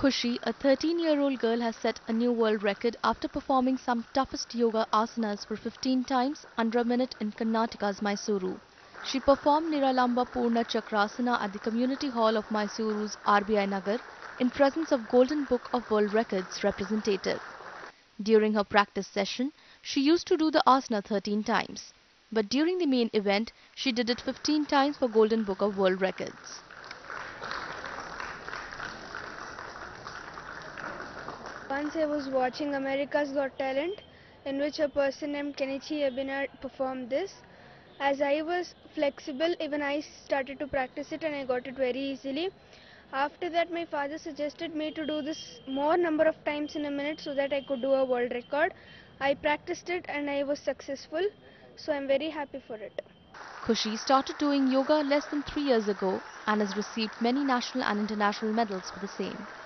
Khushi, a 13-year-old girl, has set a new world record after performing some toughest yoga asanas for 15 times under a minute in Karnataka's Mysuru. She performed Niralamba Purna Chakrasana at the community hall of Mysuru's RBI Nagar in presence of Golden Book of World Records representative. During her practice session, she used to do the asana 13 times, but during the main event, she did it 15 times for Golden Book of World Records. Once I was watching America's Got Talent, in which a person named Kenichi Ebinar performed this. As I was flexible, even I started to practice it and I got it very easily. After that, my father suggested me to do this more number of times in a minute so that I could do a world record. I practiced it and I was successful, so I'm very happy for it. Khushi started doing yoga less than 3 years ago and has received many national and international medals for the same.